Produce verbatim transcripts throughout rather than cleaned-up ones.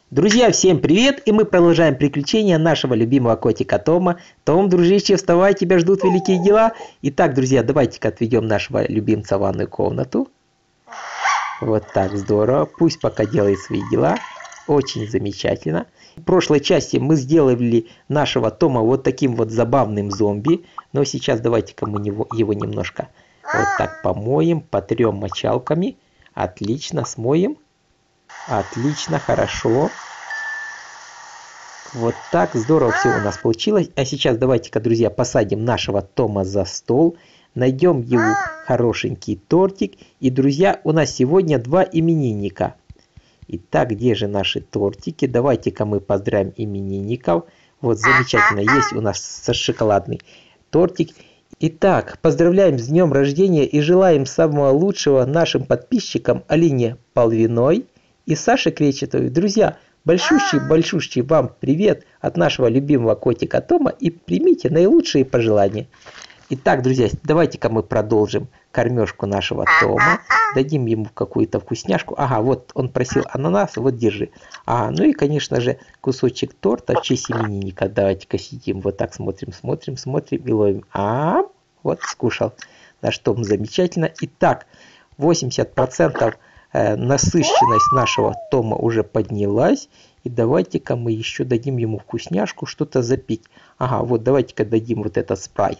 Друзья, всем привет! И мы продолжаем приключения нашего любимого котика Тома. Том, дружище, вставай, тебя ждут великие дела. Итак, друзья, давайте-ка отведем нашего любимца в ванную комнату. Вот так, здорово. Пусть пока делает свои дела. Очень замечательно. В прошлой части мы сделали нашего Тома вот таким вот забавным зомби. Но сейчас давайте-ка мы его, его немножко вот так помоем, потрем мочалками. Отлично, смоем. Отлично, хорошо. Вот так, здорово все у нас получилось. А сейчас давайте-ка, друзья, посадим нашего Тома за стол. Найдем его хорошенький тортик. И, друзья, у нас сегодня два именинника. Итак, где же наши тортики? Давайте-ка мы поздравим именинников. Вот, замечательно, есть у нас шоколадный тортик. Итак, поздравляем с днем рождения и желаем самого лучшего нашим подписчикам Алине Полвиной и Саше Кречетовой. Друзья, большущий-большущий вам привет от нашего любимого котика Тома и примите наилучшие пожелания. Итак, друзья, давайте-ка мы продолжим кормежку нашего Тома. Дадим ему какую-то вкусняшку. Ага, вот он просил ананас, вот держи. Ага, ну и, конечно же, кусочек торта в честь именинника. Давайте-ка сидим, вот так смотрим, смотрим, смотрим и ловим. А, вот скушал. Наш Том замечательно. Итак, восемьдесят процентов насыщенность нашего Тома уже поднялась. И давайте-ка мы еще дадим ему вкусняшку, что-то запить. Ага, вот давайте-ка дадим вот этот спрайт.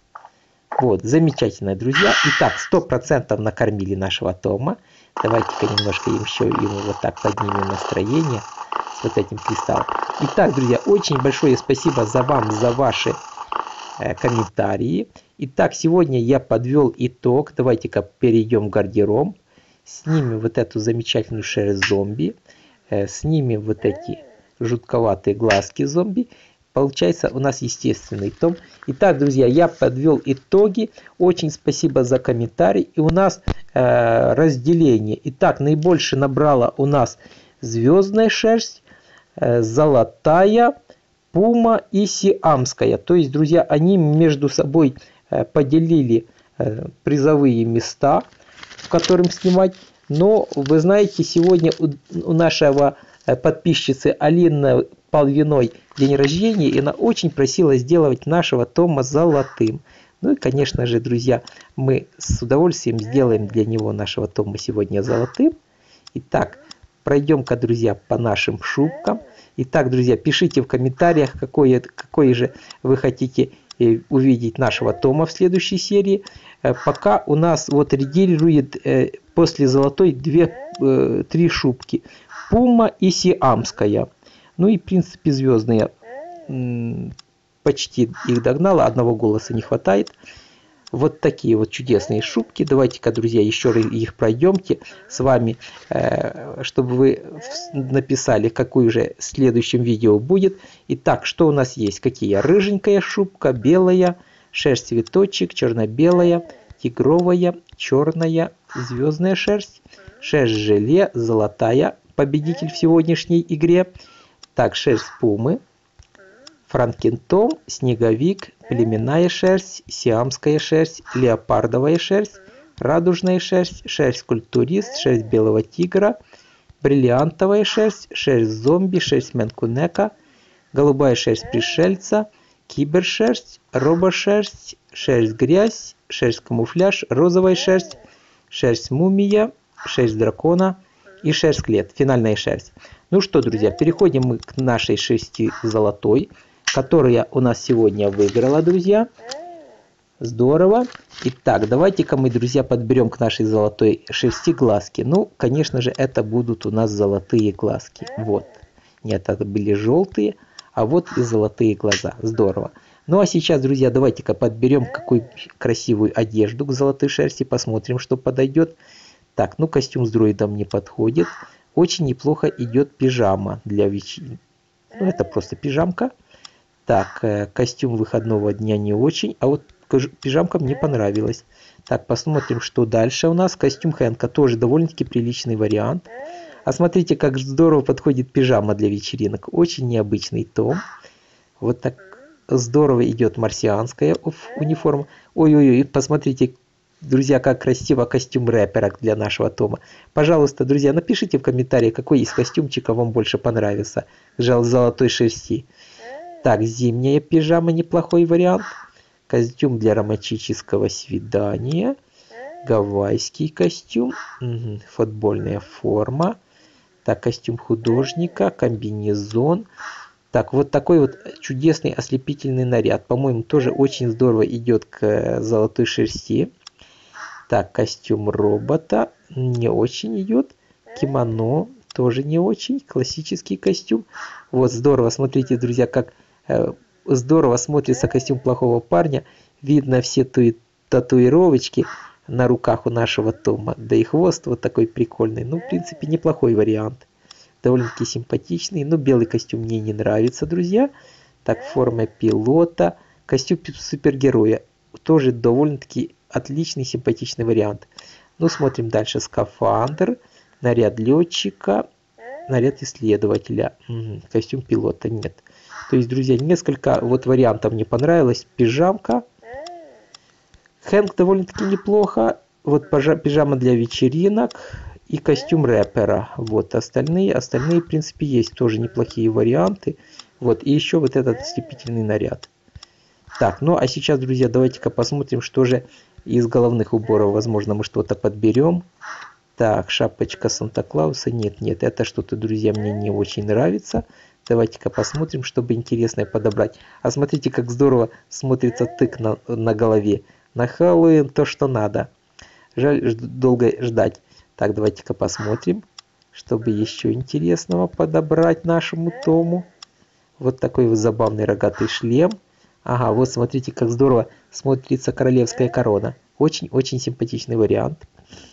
Вот, замечательно, друзья. Итак, сто процентов накормили нашего Тома. Давайте-ка немножко еще ему вот так поднимем настроение с вот этим кристаллом. Итак, друзья, очень большое спасибо за вам, за ваши э, комментарии. Итак, сегодня я подвел итог. Давайте-ка перейдем в гардероб. Снимем вот эту замечательную шерсть зомби. Э, снимем вот эти жутковатые глазки зомби. Получается у нас естественный Том. Итак, друзья, я подвел итоги. Очень спасибо за комментарий. И у нас э, разделение. Итак, наибольше набрала у нас звездная шерсть, э, золотая, пума и сиамская. То есть, друзья, они между собой э, поделили э, призовые места, в котором снимать. Но, вы знаете, сегодня у, у нашего э, подписчицы Алины Полвиной день рождения, и она очень просила сделать нашего Тома золотым. Ну и, конечно же, друзья, мы с удовольствием сделаем для него нашего Тома сегодня золотым. Итак, пройдем-ка, друзья, по нашим шубкам. Итак, друзья, пишите в комментариях, какое, какое же вы хотите увидеть нашего Тома в следующей серии. Пока у нас вот регулирует после золотой две, три шубки. Пума и сиамская. Ну и, в принципе, звездные почти их догнала, одного голоса не хватает. Вот такие вот чудесные шубки. Давайте-ка, друзья, еще раз их пройдемте с вами, чтобы вы написали, какой же в следующем видео будет. Итак, что у нас есть? Какие? Рыженькая шубка, белая, шерсть цветочек, черно-белая, тигровая, черная, звездная шерсть, шерсть желе, золотая, победитель в сегодняшней игре. Так, шерсть пумы, франкентом, снеговик, племенная шерсть, сиамская шерсть, леопардовая шерсть, радужная шерсть, шерсть культурист, шерсть белого тигра, бриллиантовая шерсть, шерсть зомби, шерсть мянкунека, голубая шерсть пришельца, кибершерсть, робошерсть, шерсть грязь, шерсть камуфляж, розовая шерсть, шерсть мумия, шерсть дракона и шерсть скелет, финальная шерсть. Ну что, друзья, переходим мы к нашей шерсти золотой, которая у нас сегодня выиграла, друзья. Здорово. Итак, давайте-ка мы, друзья, подберем к нашей золотой шерсти глазки. Ну, конечно же, это будут у нас золотые глазки. Вот. Нет, это были желтые, а вот и золотые глаза. Здорово. Ну а сейчас, друзья, давайте-ка подберем какую красивую одежду к золотой шерсти. Посмотрим, что подойдет. Так, ну костюм с дроидом не подходит. Очень неплохо идет пижама для вечеринки. Ну, это просто пижамка. Так, костюм выходного дня не очень. А вот пижамка мне понравилась. Так, посмотрим, что дальше у нас. Костюм Хэнка тоже довольно-таки приличный вариант. А смотрите, как здорово подходит пижама для вечеринок. Очень необычный Том. Вот так здорово идет марсианская униформа. Ой-ой-ой, посмотрите, друзья, как красиво костюм рэпера для нашего Тома. Пожалуйста, друзья, напишите в комментариях, какой из костюмчиков вам больше понравился. Жал золотой шерсти. Так, зимняя пижама, неплохой вариант. Костюм для романтического свидания. Гавайский костюм. Угу, футбольная форма. Так, костюм художника, комбинезон. Так, вот такой вот чудесный ослепительный наряд. По-моему, тоже очень здорово идет к золотой шерсти. Так, костюм робота не очень идет. Кимоно тоже не очень. Классический костюм. Вот, здорово. Смотрите, друзья, как э, здорово смотрится костюм плохого парня. Видно все ту татуировочки на руках у нашего Тома. Да и хвост вот такой прикольный. Ну, в принципе, неплохой вариант. Довольно-таки симпатичный. Но белый костюм мне не нравится, друзья. Так, форма пилота. Костюм супергероя. Тоже довольно-таки отличный, симпатичный вариант. Ну, смотрим дальше. Скафандр. Наряд летчика. Наряд исследователя. Угу. Костюм пилота нет. То есть, друзья, несколько вот вариантов мне понравилось. Пижамка. Хэнк довольно-таки неплохо. Вот пижама для вечеринок. И костюм рэпера. Вот остальные, остальные, в принципе, есть тоже неплохие варианты. Вот, и еще вот этот ослепительный наряд. Так, ну а сейчас, друзья, давайте-ка посмотрим, что же из головных уборов. Возможно, мы что-то подберем. Так, шапочка Санта-Клауса. Нет, нет, это что-то, друзья, мне не очень нравится. Давайте-ка посмотрим, чтобы интересное подобрать. А смотрите, как здорово смотрится тык на, на голове. На Хэллоуин то, что надо. Жаль долго ждать. Так, давайте-ка посмотрим, чтобы еще интересного подобрать нашему Тому. Вот такой вот забавный рогатый шлем. Ага, вот смотрите, как здорово смотрится королевская корона. Очень-очень симпатичный вариант.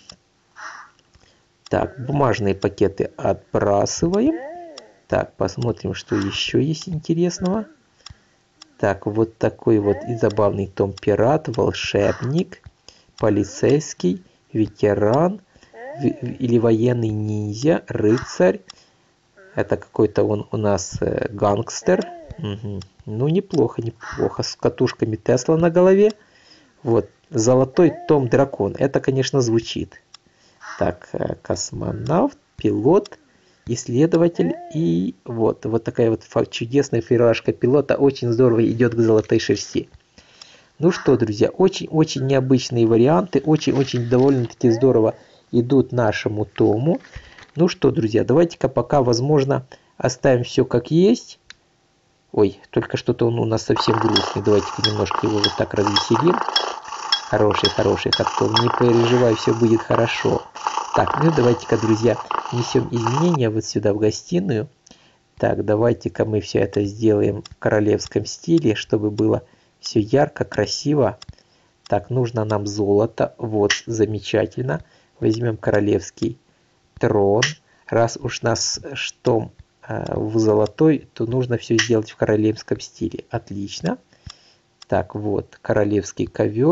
Так, бумажные пакеты отбрасываем. Так, посмотрим, что еще есть интересного. Так, вот такой вот и забавный Том пират, волшебник, полицейский, ветеран или военный ниндзя, рыцарь. Это какой-то он у нас э, гангстер. Угу. Ну, неплохо, неплохо. С катушками Тесла на голове. Вот, золотой Том дракон. Это, конечно, звучит. Так, э, космонавт, пилот, исследователь. И вот, вот такая вот чудесная фуражка пилота. Очень здорово идет к золотой шерсти. Ну что, друзья, очень-очень необычные варианты. Очень-очень довольно-таки здорово идут нашему Тому. Ну что, друзья, давайте-ка пока, возможно, оставим все как есть. Ой, только что-то он у нас совсем грустный. Давайте-ка немножко его вот так развеселим. Хороший, хороший, как Том, не переживай, все будет хорошо. Так, ну давайте-ка, друзья, несем изменения вот сюда в гостиную. Так, давайте-ка мы все это сделаем в королевском стиле, чтобы было все ярко, красиво. Так, нужно нам золото. Вот, замечательно. Возьмем королевский трон. Раз уж нас штом э, в золотой, то нужно все сделать в королевском стиле. Отлично. Так, вот, королевский ковер.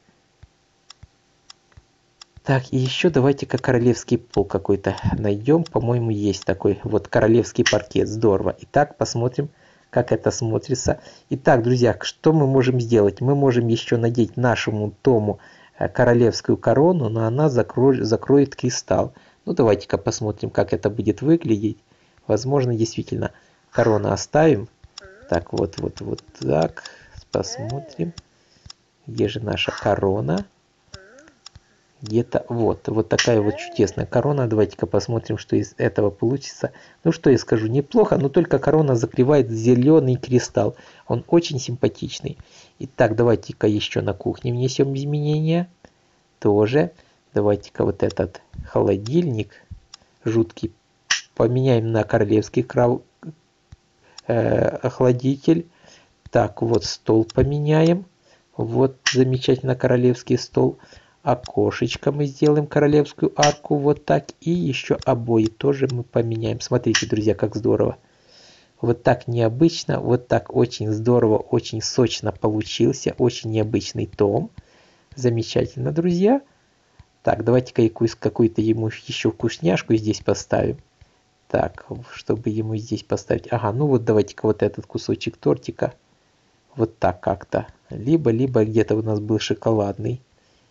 Так, и еще давайте-ка королевский пол какой-то найдем. По-моему, есть такой. Вот, королевский паркет. Здорово. Итак, посмотрим, как это смотрится. Итак, друзья, что мы можем сделать? Мы можем еще надеть нашему Тому королевскую корону, но она закроет, закроет кристалл. Ну, давайте-ка посмотрим, как это будет выглядеть. Возможно, действительно, корону оставим. Так, вот, вот, вот так. Посмотрим. Где же наша корона? Где-то вот. Вот такая вот чудесная корона. Давайте-ка посмотрим, что из этого получится. Ну, что я скажу, неплохо, но только корона закрывает зеленый кристалл. Он очень симпатичный. Итак, давайте-ка еще на кухне внесем изменения. Тоже. Давайте-ка вот этот холодильник жуткий поменяем на королевский крав... э, охладитель. Так, вот стол поменяем. Вот замечательно королевский стол. Окошечко мы сделаем королевскую арку. Вот так. И еще обои тоже мы поменяем. Смотрите, друзья, как здорово. Вот так необычно. Вот так очень здорово, очень сочно получился. Очень необычный Том. Замечательно, друзья. Так, давайте-ка какую-то ему еще вкусняшку здесь поставим. Так, чтобы ему здесь поставить. Ага, ну вот давайте-ка вот этот кусочек тортика. Вот так как-то. Либо, либо где-то у нас был шоколадный.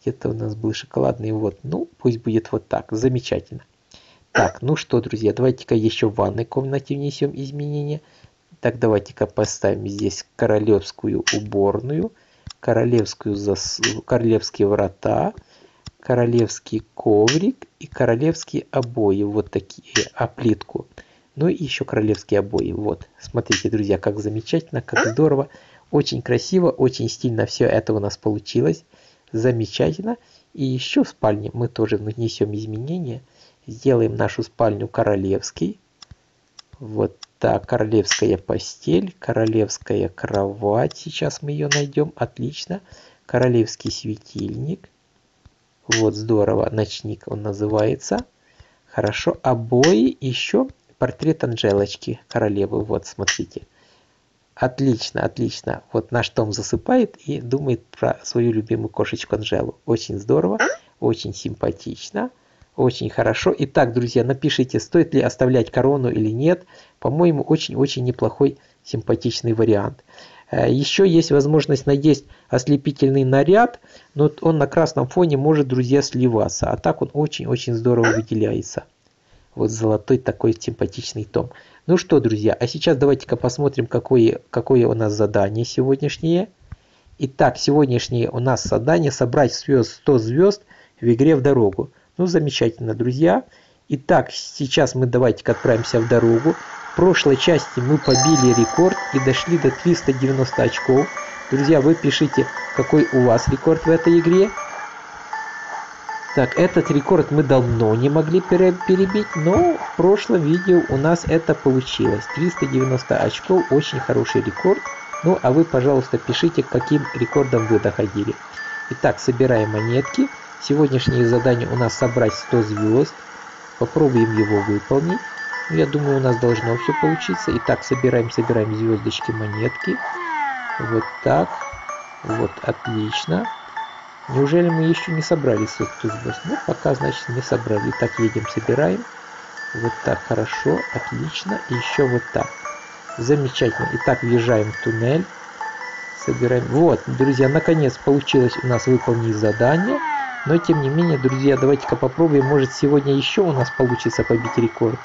Где-то у нас был шоколадный. Вот, ну, пусть будет вот так. Замечательно. Так, ну что, друзья, давайте-ка еще в ванной комнате внесем изменения. Так, давайте-ка поставим здесь королевскую уборную, королевскую зас... королевские врата, королевский коврик и королевские обои. Вот такие, а плитку. Ну и еще королевские обои. Вот, смотрите, друзья, как замечательно, как здорово. Очень красиво, очень стильно все это у нас получилось. Замечательно. И еще в спальне мы тоже внесем изменения. Сделаем нашу спальню королевской. Вот так, королевская постель, королевская кровать. Сейчас мы ее найдем. Отлично. Королевский светильник. Вот здорово. Ночник он называется. Хорошо. Обои. Еще портрет Анжелочки, королевы. Вот, смотрите. Отлично, отлично. Вот наш Том засыпает и думает про свою любимую кошечку Анжелу. Очень здорово, очень симпатично. Очень хорошо. Итак, друзья, напишите, стоит ли оставлять корону или нет. По-моему, очень-очень неплохой, симпатичный вариант. Еще есть возможность надеть ослепительный наряд, но он на красном фоне может, друзья, сливаться. А так он очень-очень здорово выделяется. Вот золотой такой симпатичный Том. Ну что, друзья, а сейчас давайте-ка посмотрим, какое, какое у нас задание сегодняшнее. Итак, сегодняшнее у нас задание собрать сто звезд в игре в дорогу. Ну, замечательно, друзья. Итак, сейчас мы давайте-ка отправимся в дорогу. В прошлой части мы побили рекорд и дошли до триста девяноста очков. Друзья, вы пишите, какой у вас рекорд в этой игре. Так, этот рекорд мы давно не могли перебить, но в прошлом видео у нас это получилось. триста девяносто очков, очень хороший рекорд. Ну, а вы, пожалуйста, пишите, к каким рекордам вы доходили. Итак, собираем монетки. Сегодняшнее задание у нас собрать сто звезд. Попробуем его выполнить. Я думаю, у нас должно все получиться. Итак, собираем, собираем звездочки, монетки. Вот так. Вот, отлично. Неужели мы еще не собрали сотку звезд? Ну, пока, значит, не собрали. Итак, едем, собираем. Вот так, хорошо, отлично. И еще вот так. Замечательно. Итак, въезжаем в туннель. Собираем. Вот, друзья, наконец получилось у нас выполнить задание. Но, тем не менее, друзья, давайте-ка попробуем. Может, сегодня еще у нас получится побить рекорд.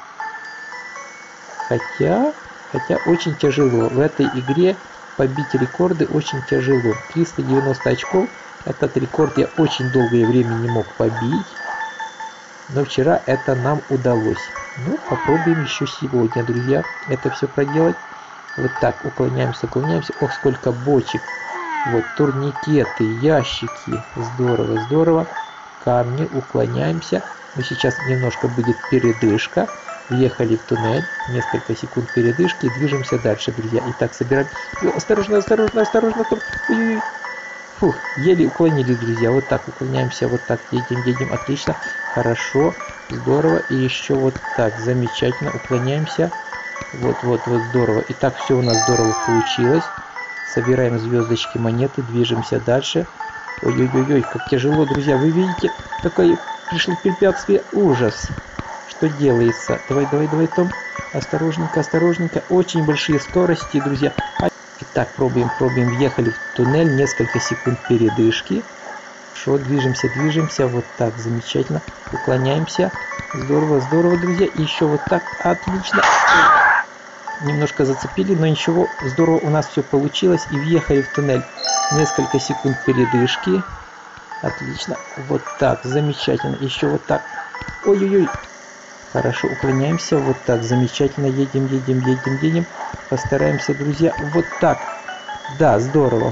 Хотя, хотя очень тяжело. В этой игре побить рекорды очень тяжело. триста девяносто очков. Этот рекорд я очень долгое время не мог побить. Но вчера это нам удалось. Ну, попробуем еще сегодня, друзья, это все проделать. Вот так, уклоняемся, уклоняемся. Ох, сколько бочек. Вот, турникеты, ящики. Здорово, здорово. Камни, уклоняемся. Но сейчас немножко будет передышка. Въехали в туннель. Несколько секунд передышки. Движемся дальше, друзья. Итак, собираем. О, осторожно, осторожно, осторожно. Ой-ой-ой. Фух, еле уклонились, друзья. Вот так уклоняемся, вот так едем, едем. Отлично, хорошо, здорово. И еще вот так, замечательно, уклоняемся. Вот, вот, вот, здорово. Итак, все у нас здорово получилось. Собираем звездочки, монеты, движемся дальше. Ой-ой-ой, как тяжело, друзья. Вы видите, какое пришло препятствие. Ужас. Что делается? Давай, давай, давай, Том. Осторожненько, осторожненько. Очень большие скорости, друзья. Итак, пробуем, пробуем. Въехали в туннель. Несколько секунд передышки. Хорошо, движемся, движемся. Вот так, замечательно. Уклоняемся. Здорово, здорово, друзья. И еще вот так. Отлично. Немножко зацепили, но ничего. Здорово у нас все получилось. И въехали в туннель. Несколько секунд передышки. Отлично. Вот так, замечательно. Еще вот так. Ой-ой-ой. Хорошо, уклоняемся. Вот так, замечательно. Едем, едем, едем, едем. Постараемся, друзья. Вот так. Да, здорово.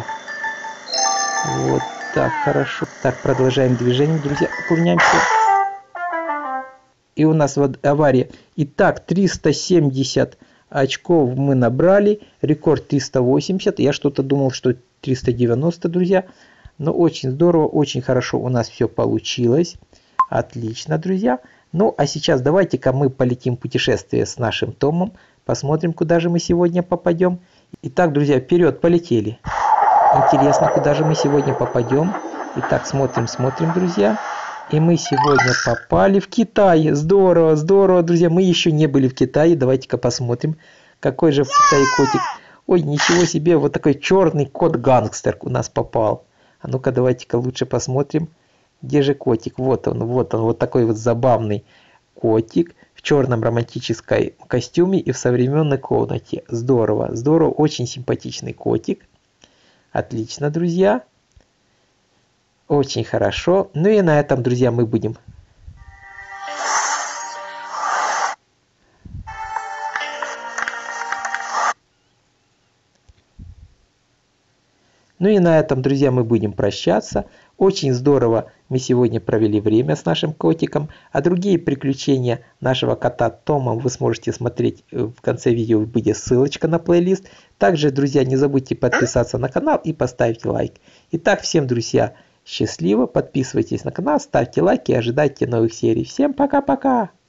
Вот так, хорошо. Так, продолжаем движение, друзья. Уклоняемся. И у нас вот авария. Итак, триста семьдесят очков мы набрали. Рекорд триста восемьдесят. Я что-то думал, что триста девяносто, друзья. Но очень здорово, очень хорошо у нас все получилось. Отлично, друзья. Ну, а сейчас давайте-ка мы полетим в путешествие с нашим Томом. Посмотрим, куда же мы сегодня попадем. Итак, друзья, вперед, полетели. Интересно, куда же мы сегодня попадем. Итак, смотрим, смотрим, друзья. И мы сегодня попали в Китай. Здорово, здорово, друзья. Мы еще не были в Китае. Давайте-ка посмотрим, какой же в Китае котик. Ой, ничего себе, вот такой черный кот-гангстер у нас попал. А ну-ка, давайте-ка лучше посмотрим. Где же котик? Вот он, вот он, вот такой вот забавный котик в черном романтическом костюме и в современной комнате. Здорово, здорово, очень симпатичный котик. Отлично, друзья. Очень хорошо. Ну и на этом, друзья, мы будем. Ну и на этом, друзья, мы будем прощаться. Очень здорово мы сегодня провели время с нашим котиком. А другие приключения нашего кота Тома вы сможете смотреть в конце видео. Будет ссылочка на плейлист. Также, друзья, не забудьте подписаться на канал и поставить лайк. Итак, всем, друзья, счастливо. Подписывайтесь на канал, ставьте лайки и ожидайте новых серий. Всем пока-пока!